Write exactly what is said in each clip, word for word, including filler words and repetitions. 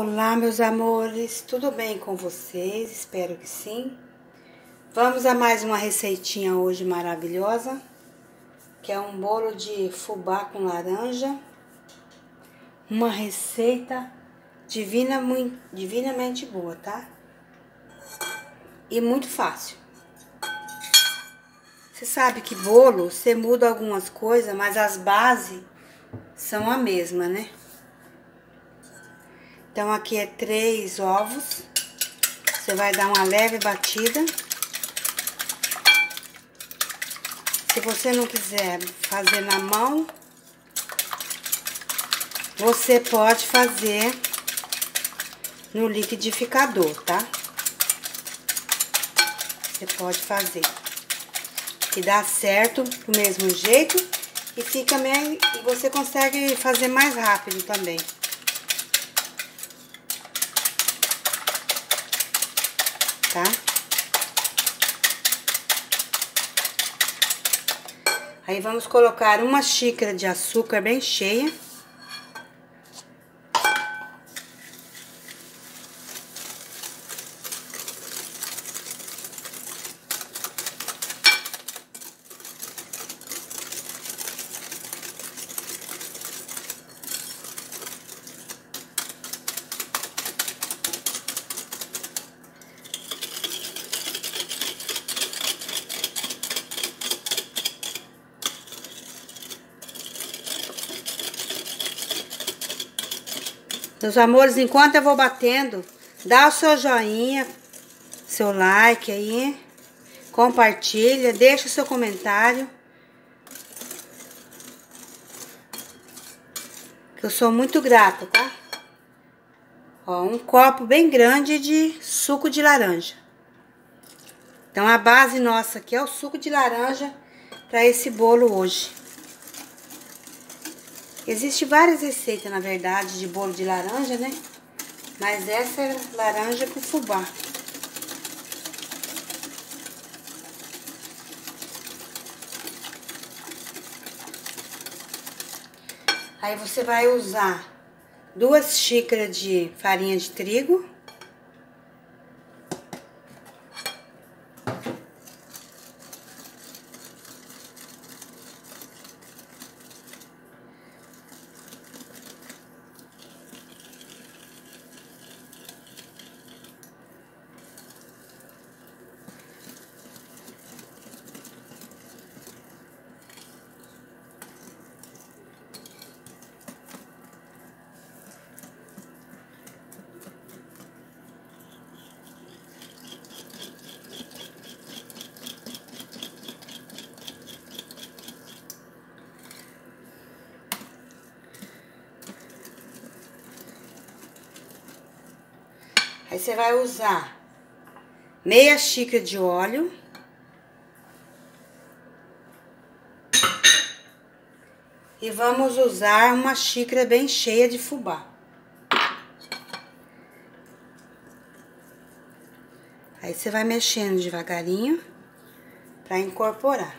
Olá, meus amores, tudo bem com vocês? Espero que sim. Vamos a mais uma receitinha hoje maravilhosa, que é um bolo de fubá com laranja. Uma receita divina, muito, divinamente boa, tá? E muito fácil. Você sabe que bolo, você muda algumas coisas, mas as bases são a mesma, né? Então, aqui é três ovos. Você vai dar uma leve batida. Se você não quiser fazer na mão, você pode fazer no liquidificador, tá? Você pode fazer. Que dá certo do mesmo jeito e fica meio, e você consegue fazer mais rápido também. Tá? Aí vamos colocar uma xícara de açúcar bem cheia. Meus amores, enquanto eu vou batendo, dá o seu joinha, seu like aí, compartilha, deixa o seu comentário. Que eu sou muito grata, tá? Ó, um copo bem grande de suco de laranja. Então, a base nossa aqui é o suco de laranja para esse bolo hoje. Existem várias receitas, na verdade, de bolo de laranja, né? Mas essa é laranja com fubá. Aí você vai usar duas xícaras de farinha de trigo. Aí você vai usar meia xícara de óleo. E vamos usar uma xícara bem cheia de fubá. Aí você vai mexendo devagarinho para incorporar.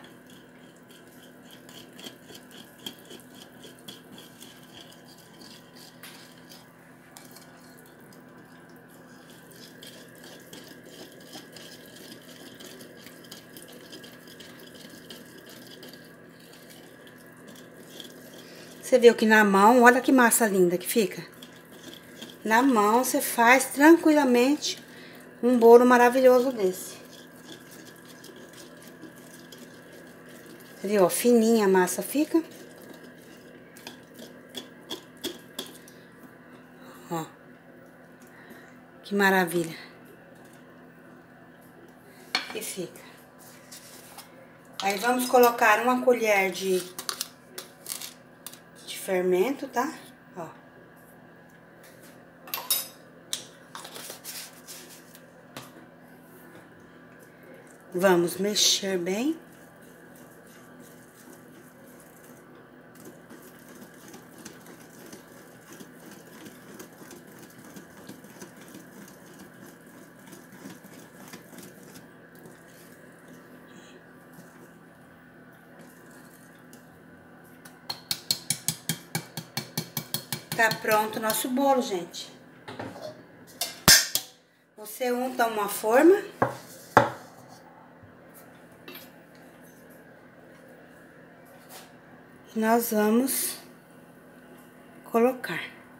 Você viu que na mão, olha que massa linda que fica. Na mão você faz tranquilamente um bolo maravilhoso desse. Você viu, ó, fininha a massa fica. Ó, que maravilha. Que fica. Aí vamos colocar uma colher de, de fermento, tá? Ó. Vamos mexer bem. Tá pronto o nosso bolo, gente. Você unta uma forma. E nós vamos colocar.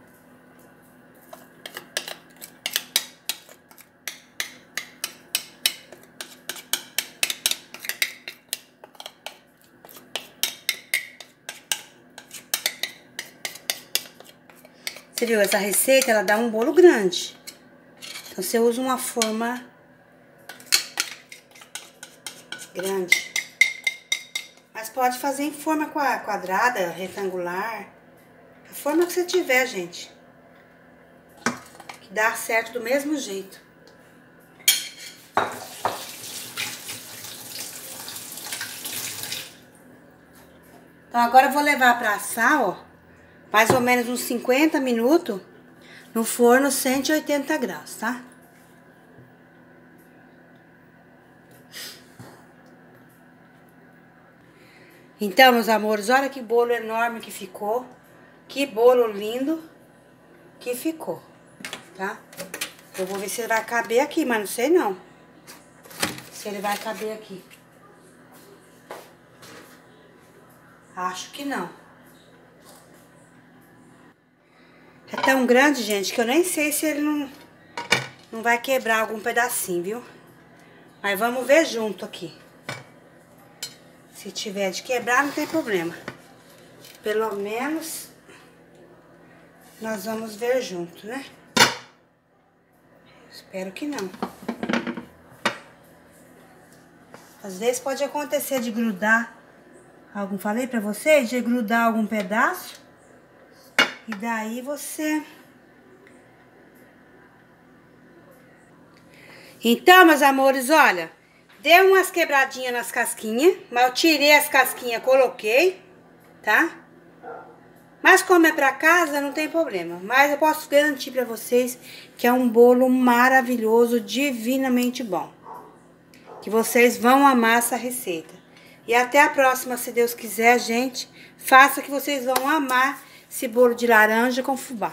Você viu, essa receita, ela dá um bolo grande. Então, você usa uma forma grande. Mas pode fazer em forma quadrada, retangular. A forma que você tiver, gente. Que dá certo do mesmo jeito. Então, agora eu vou levar pra assar, ó. Mais ou menos uns cinquenta minutos no forno cento e oitenta graus, tá? Então, meus amores, olha que bolo enorme que ficou. Que bolo lindo que ficou, tá? Eu vou ver se ele vai caber aqui, mas não sei não. Se ele vai caber aqui. Acho que não. É tão grande, gente, que eu nem sei se ele não, não vai quebrar algum pedacinho, viu? Mas vamos ver junto aqui. Se tiver de quebrar, não tem problema. Pelo menos, nós vamos ver junto, né? Espero que não. Às vezes pode acontecer de grudar algum, falei pra vocês, de grudar algum pedaço. E daí você... Então, meus amores, olha, deu umas quebradinhas nas casquinhas, mas eu tirei as casquinhas, coloquei, tá? Mas como é pra casa, não tem problema. Mas eu posso garantir pra vocês que é um bolo maravilhoso, divinamente bom. Que vocês vão amar essa receita. E até a próxima, se Deus quiser, gente. Faça que vocês vão amar esse bolo de laranja com fubá.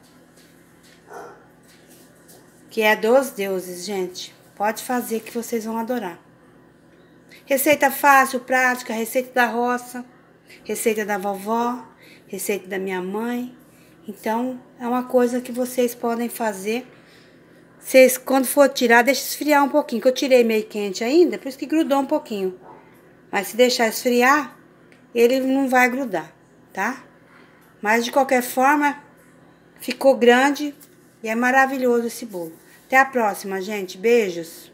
Que é dos deuses, gente. Pode fazer que vocês vão adorar. Receita fácil, prática, receita da roça, receita da vovó, receita da minha mãe. Então, é uma coisa que vocês podem fazer. Vocês, quando for tirar, deixa esfriar um pouquinho, que eu tirei meio quente ainda, por isso que grudou um pouquinho. Mas se deixar esfriar, ele não vai grudar, tá? Mas, de qualquer forma, ficou grande e é maravilhoso esse bolo. Até a próxima, gente. Beijos!